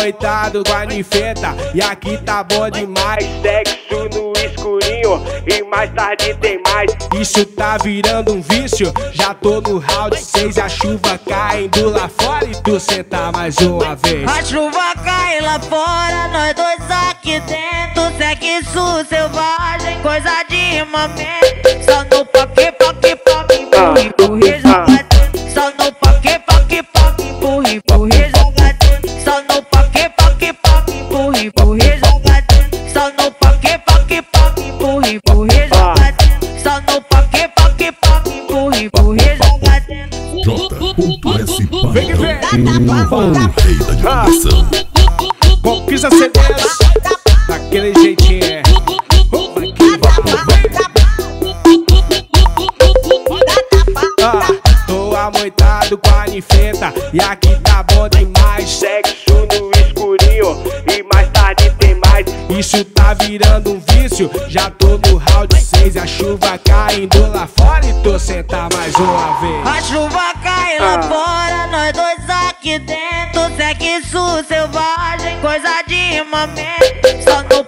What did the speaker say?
amoitado com a ninfeta e aqui tá bom demais. Sexo no escurinho e mais tarde tem mais. Isso tá virando um vício, já tô no round 6. A chuva caindo lá fora e tu sentar mais uma vez. A chuva cai lá fora, nós dois aqui dentro. Sexo selvagem, coisa de mamãe. Só no poque, poque, poque, empurre, empurre, joga dentro. Só no poque, poque, poque, empurre, empurre, joga dentro. Só no poque, poque, poque, empurre, empurre, joga dentro. Só no poque, poque, poque, empurre, empurre, joga dentro. Só no poque, poque, poque, empurre, empurre, joga dentro. J.S. Vem que vem! O rei da divulgação. Conquista CDs daquele jeitinho, é. Vai que vai. Tô amoitado com a ninfeta e aqui tá bom demais. Sexo no escurinho e mais tarde tem mais. Isso tá virando um vício, já tô no round 6. A chuva caindo lá fora e tô sentar mais uma vez. A chuva cai lá fora, nós dois aqui dentro. Sexo selvagem, coisa de mamãe. Só no